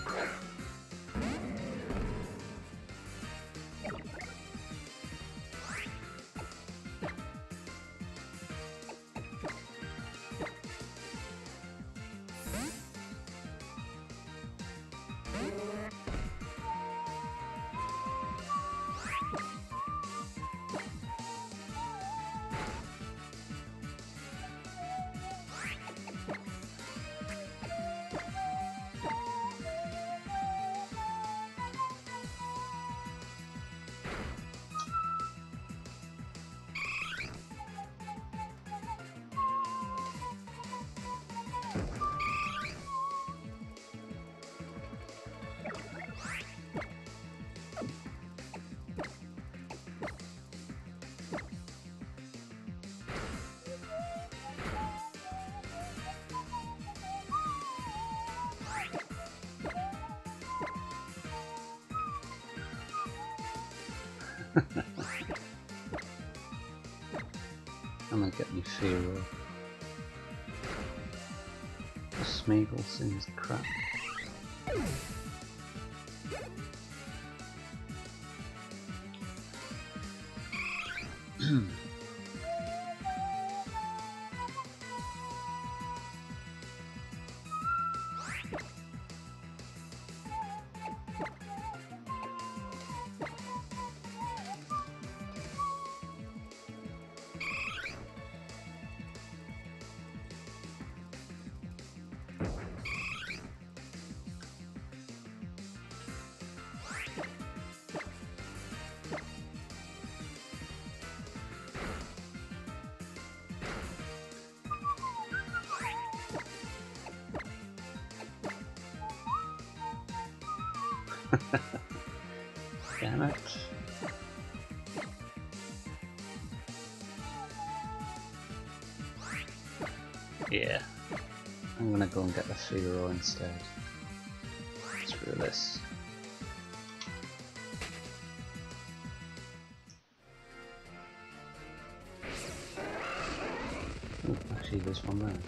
I'm gonna get me Fearow. The Smeagol seems crap. Damn it. Yeah. I'm gonna go and get the Fearow instead. Screw this. Oh, actually there's one there.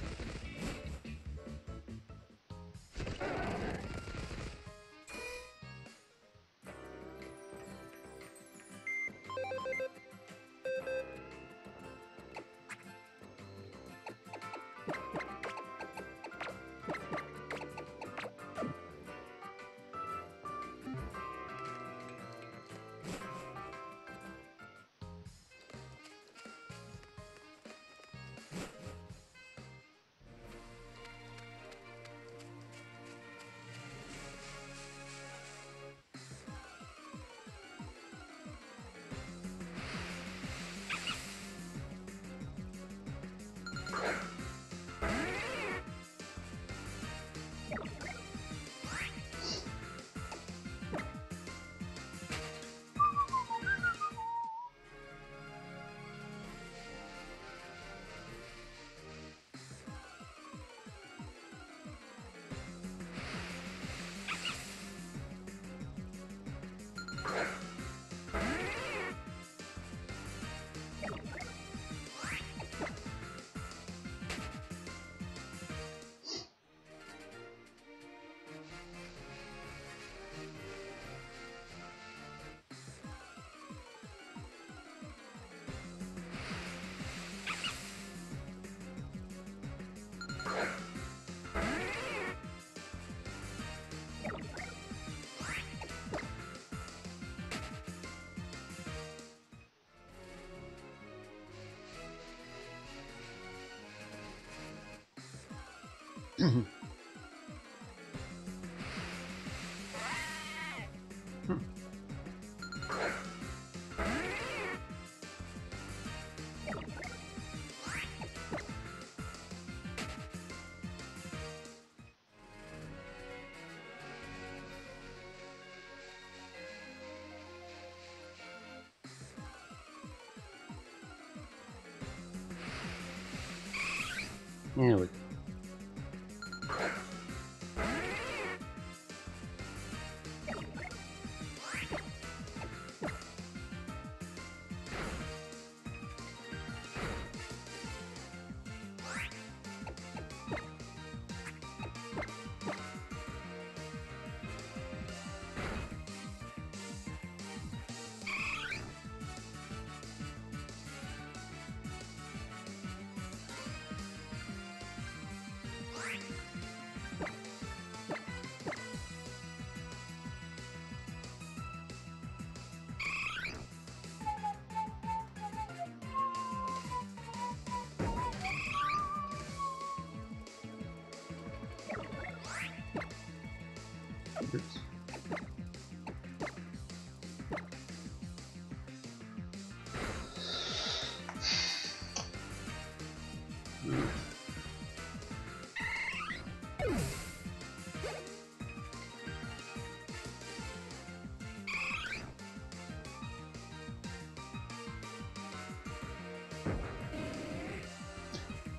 Here we go.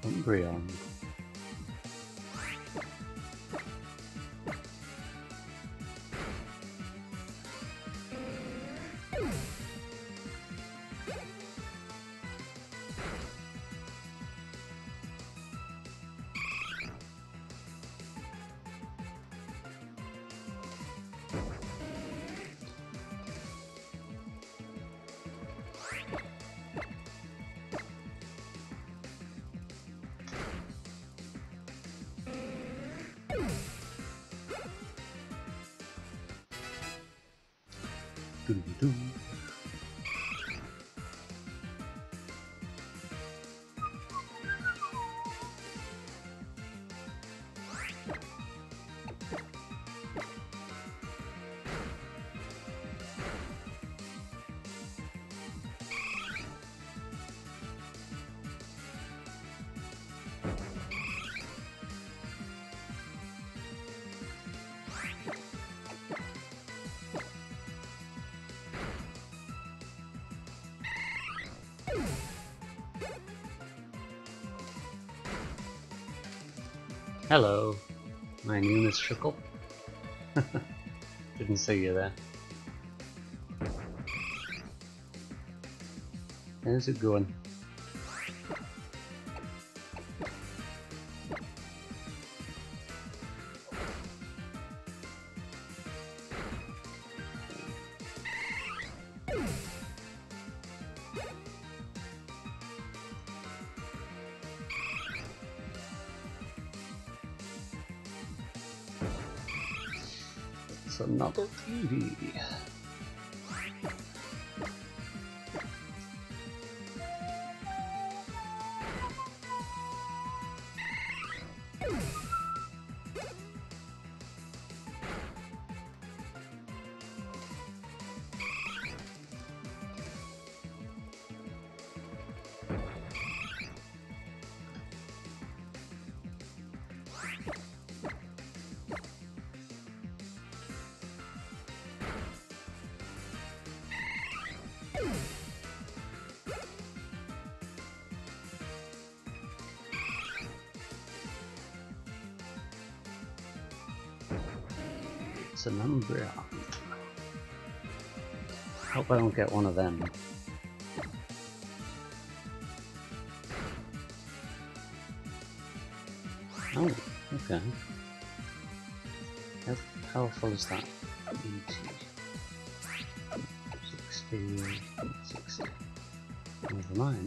Umbreon. Doo-doo-doo. Hello, my name is Shuckle. Didn't see you there. How's it going? It's another TV. It's an Umbreon. Hope I don't get one of them. Oh, okay. How powerful is that? 60, 60. Never mind.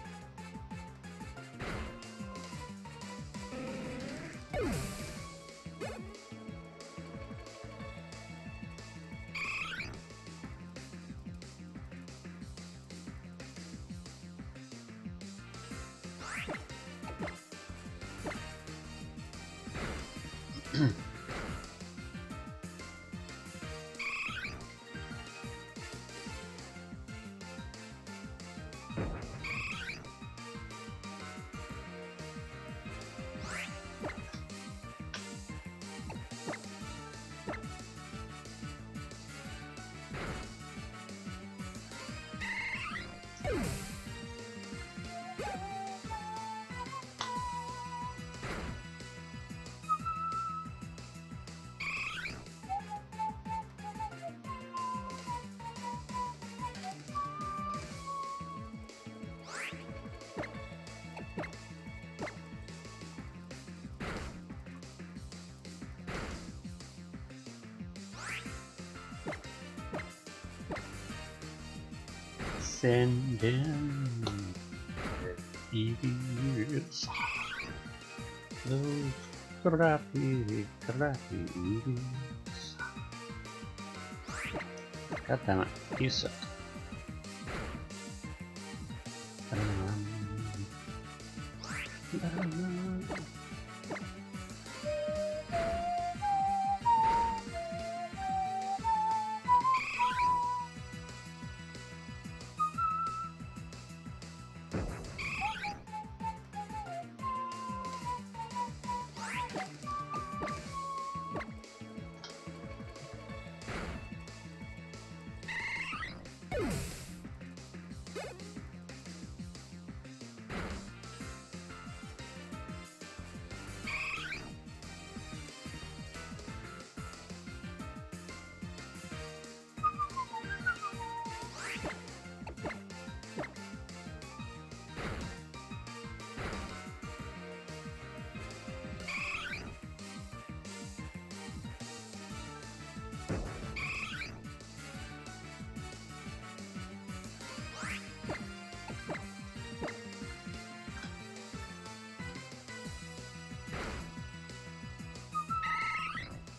Send in the Eevees. Those crappy Eevees. God damn it, you suck.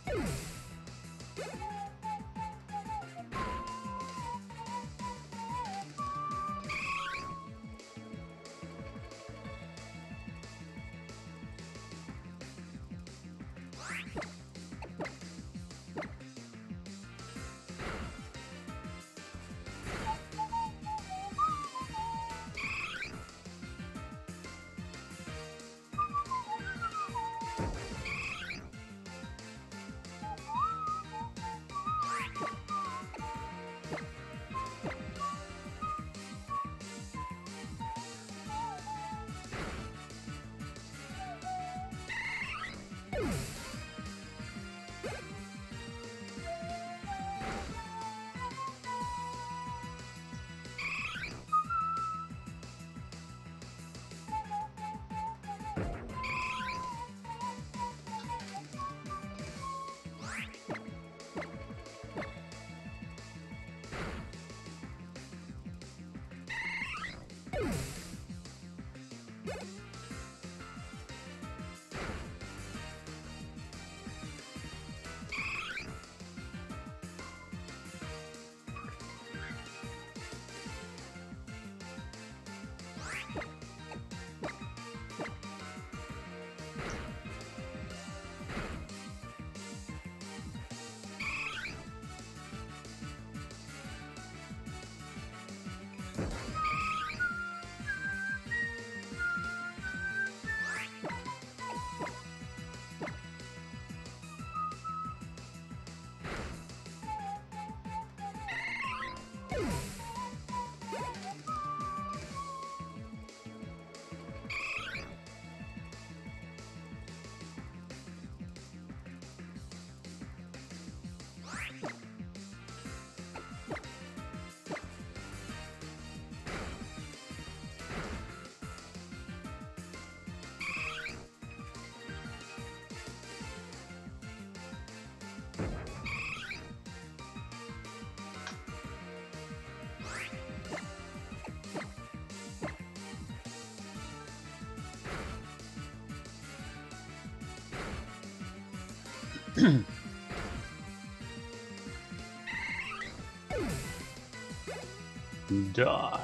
Die.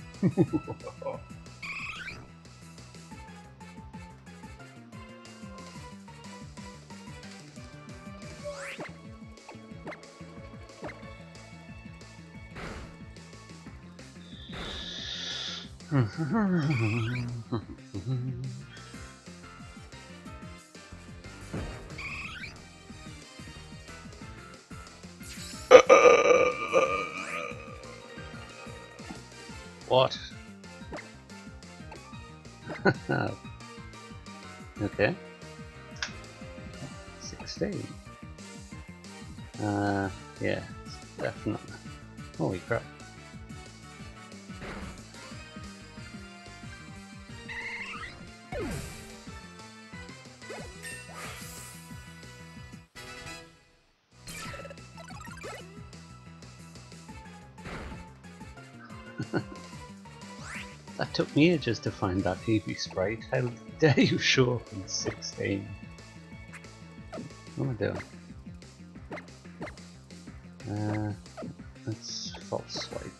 What? Okay. 16. Yeah, definitely. Holy crap. That took me ages to find that Eevee sprite. How dare you show up in 16? What am I doing? Let's false swipe it.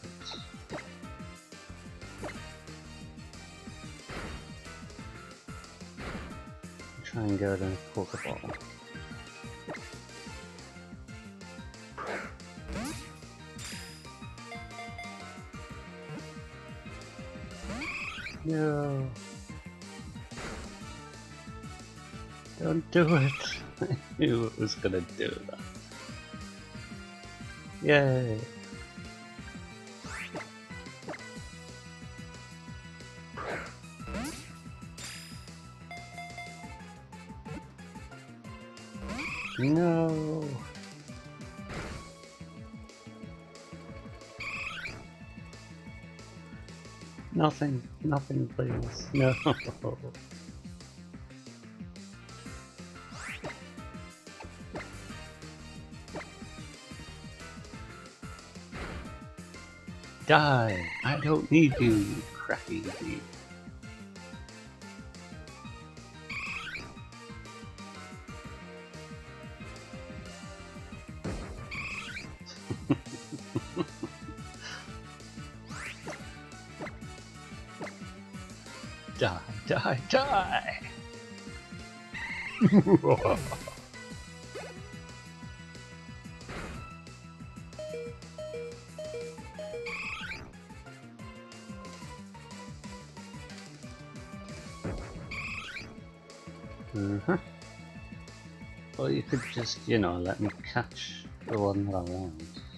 Try and get a Pokeball. No. Don't do it. I knew it was gonna do that. Yay. No. Nothing, nothing please. No. Die! I don't need you, you crappy thief. Die, die, die! Or you could just, you know, let me catch the one that I want.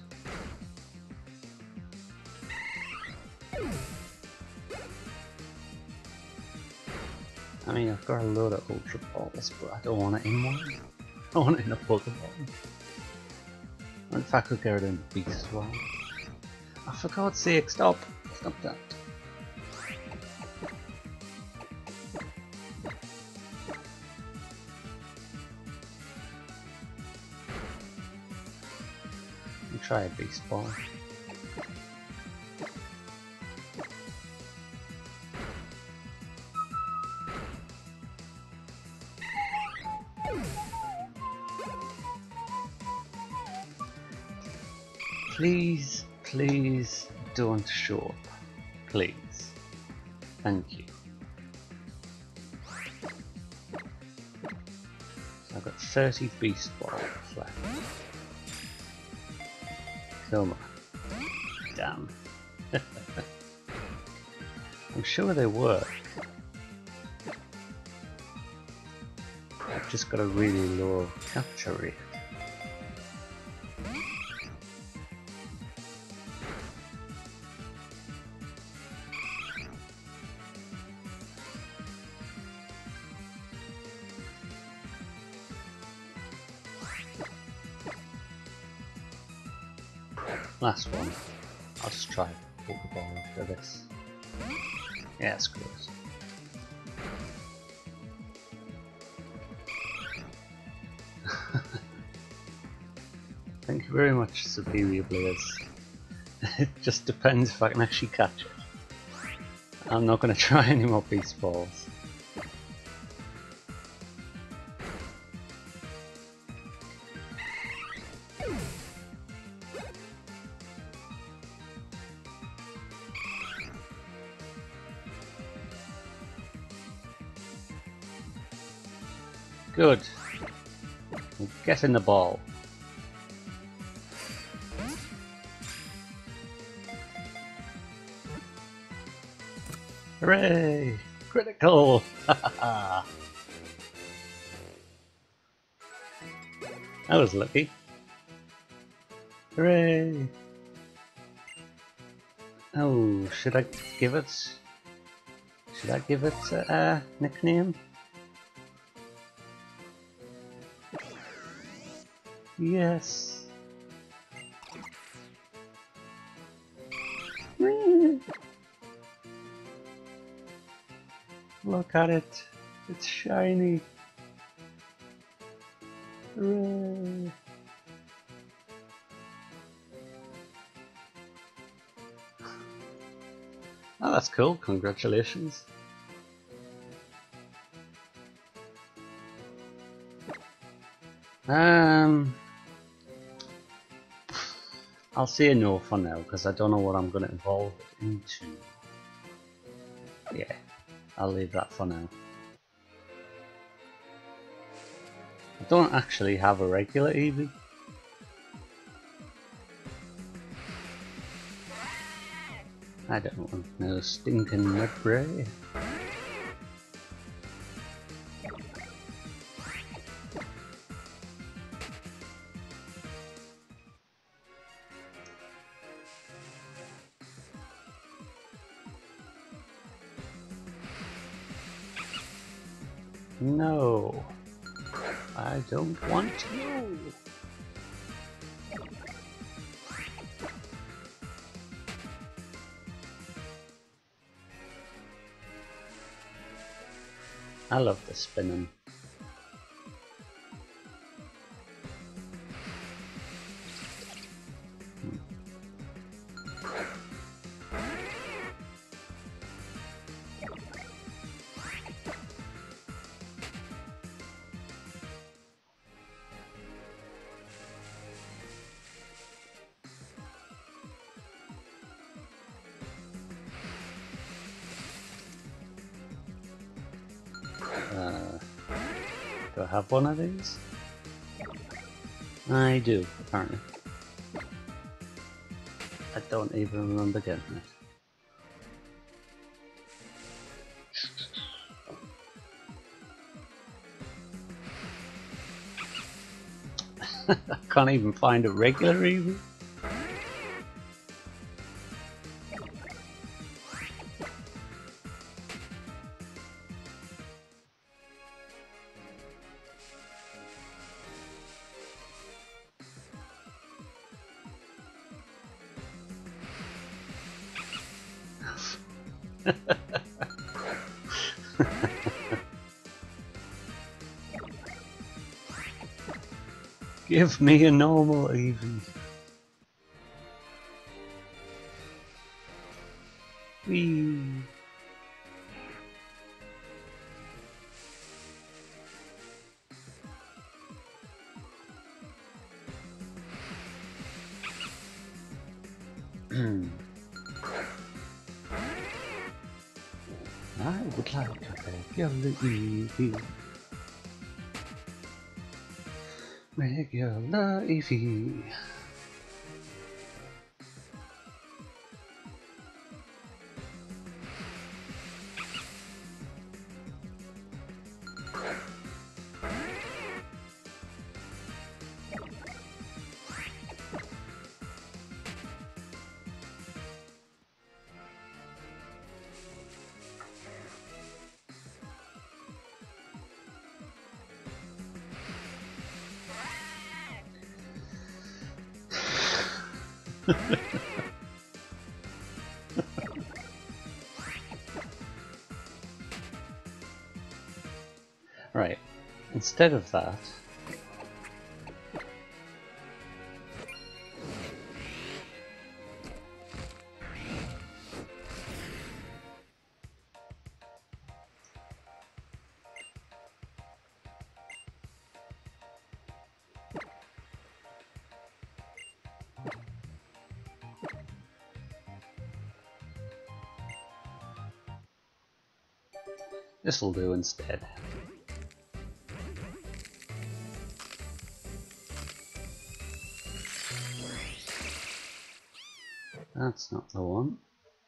I mean, I've got a load of Ultra Balls, but I don't want it in one. I want it in a Pokeball. In fact, I could get it in the Beast as well. Oh, for God's sake, stop! Stop that. I'll try a Beast Ball. Please, please don't show up. Please. Thank you. So I've got 30 Beast Balls left. Come on. Damn. I'm sure they work. I've just got a really low capture rate. Last one. I'll just try Pokeball after this. Yeah, screw it. Thank you very much, Superior Blaze. It just depends if I can actually catch it. I'm not going to try any more Beast Balls. Good. Get in the ball. Hooray! Critical! That was lucky. Hooray! Oh, should I give it? Should I give it a nickname? Yes. Look at it. It's shiny. Hooray. Oh, that's cool. Congratulations. I'll say no for now because I don't know what I'm going to evolve it into. Yeah, I'll leave that for now. I don't actually have a regular Eevee. I don't want no stinking Mudbray. No, I don't want you. I love the spinning. have one of these? I do, apparently. I don't even remember getting it. I can't even find a regular Eevee. Give me a normal Eevee. Whee. I would like a regular Eevee. Regular Eevee. Right, instead of that, this'll do instead. That's not the one.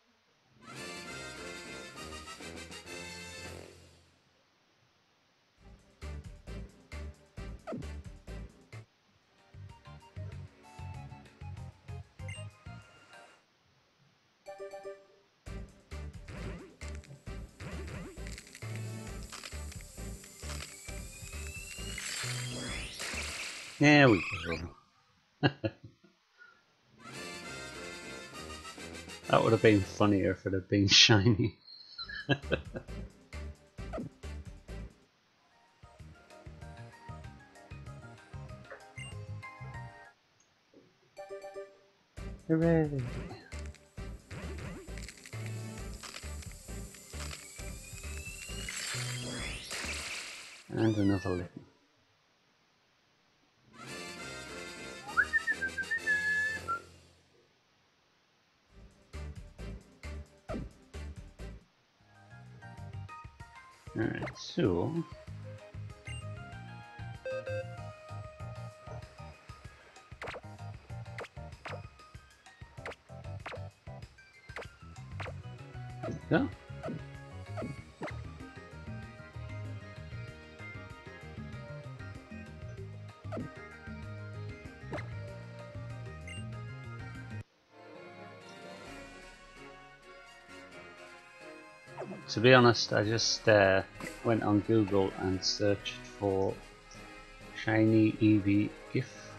There we go. That would have been funnier if it had been shiny. Hooray! And another lick. Alright, so there we go. To be honest, I just went on Google and searched for shiny Eevee GIF.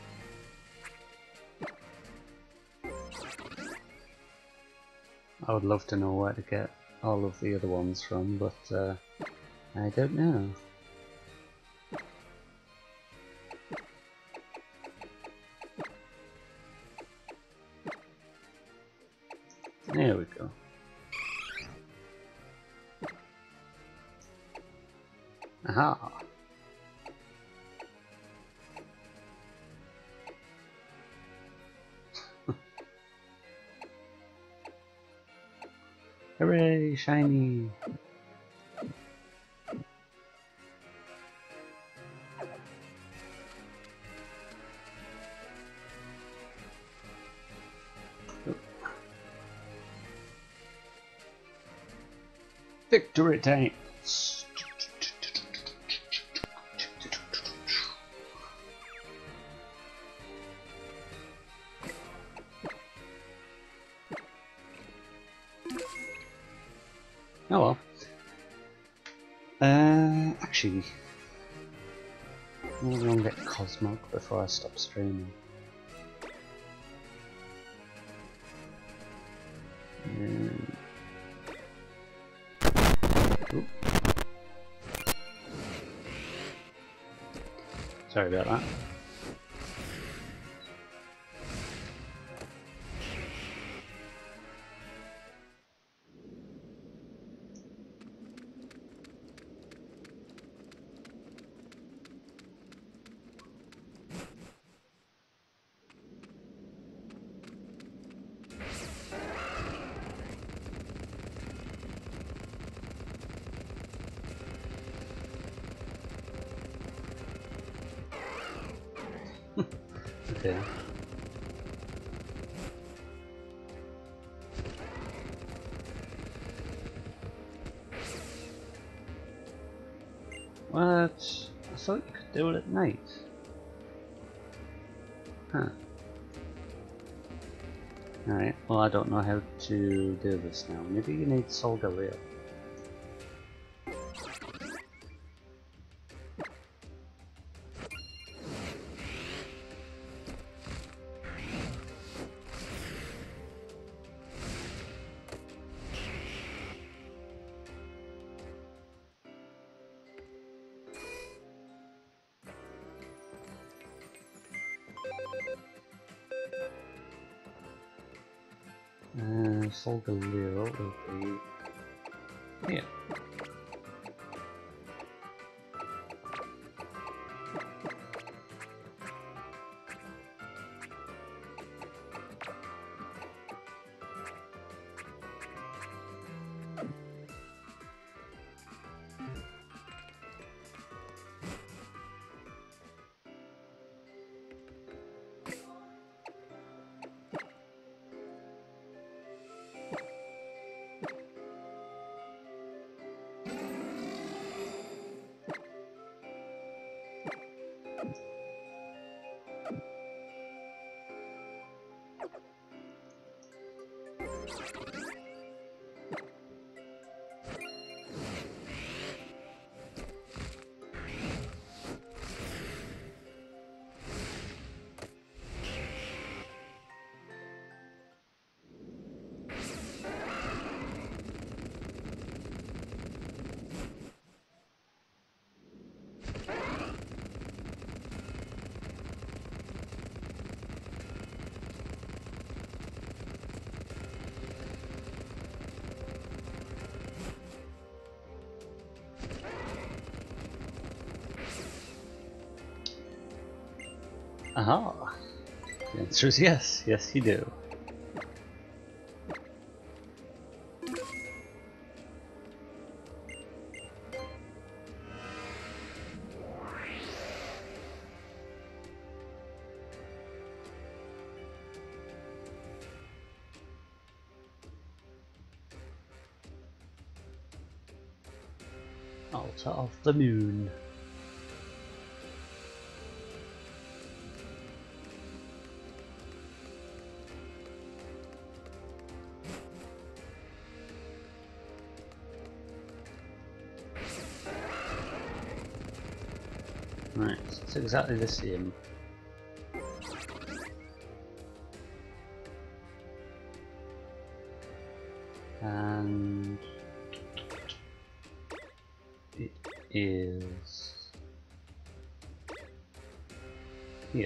I would love to know where to get all of the other ones from, but I don't know. There we go. Aha! Hooray, shiny! Victory time! Oh well. Actually, I'm gonna get Cosmog before I stop streaming. Oop. Sorry about that. Okay. What? I thought you could do it at night. Huh. Alright, well I don't know how to do this now. Maybe you need Solgaleo. Solgaleo will be here. Aha! The answer is yes. Yes, you do. Altar of the Moon. Right, so it's exactly the same. And it is here.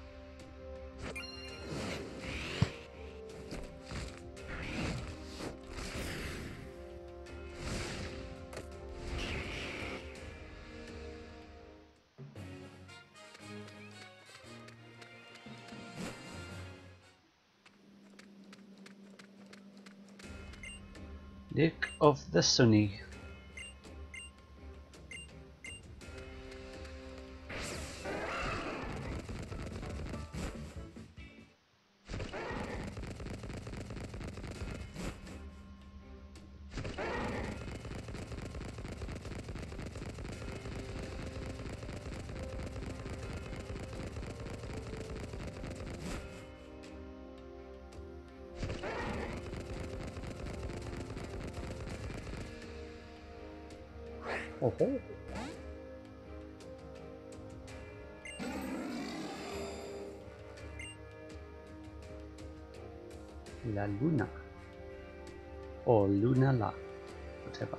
Lake of the Sunny. Oh ho! La Luna. Or Luna La. Whatever.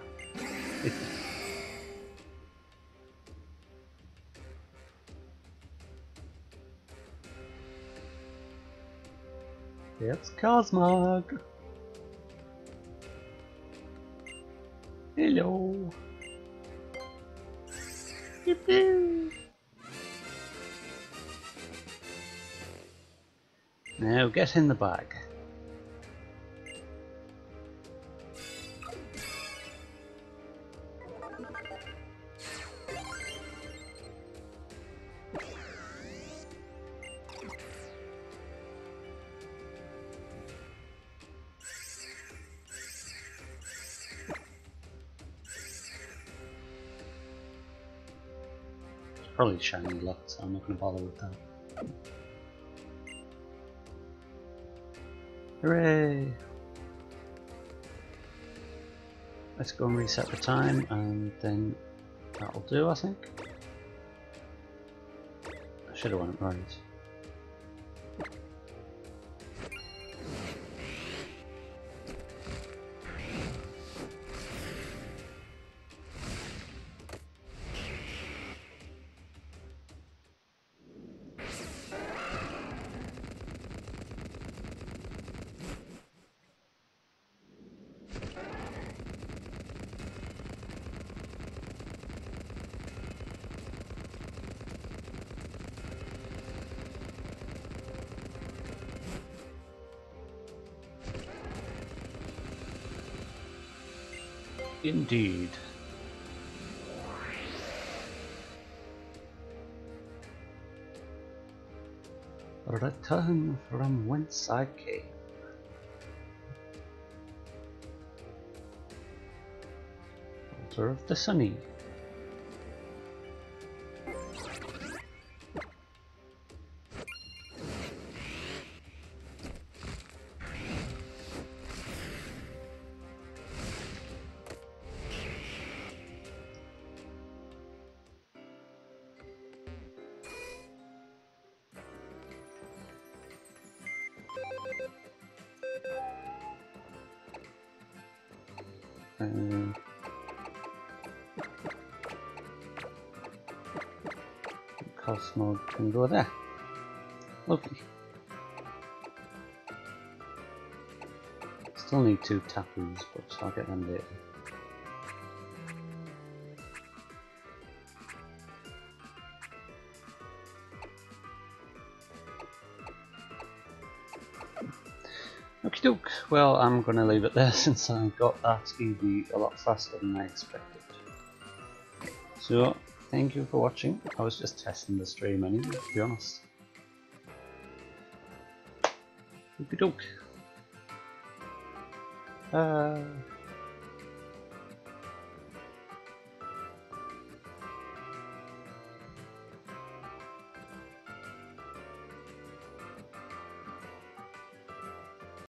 It's Cosmog. Hello. Yippee. Now get in the bag. Probably shiny luck, so I'm not going to bother with that. Hooray! Let's go and reset the time, and then that'll do, I think. I should have went right. Indeed. Return from whence I came. Altar of the Sunny. Cosmog can go there. Lovely. Still need 2 Tapus, but I'll get them later. Okie doke, well I'm going to leave it there since I got that easy a lot faster than I expected. So, thank you for watching. I was just testing the stream anyway, to be honest. Okie doke.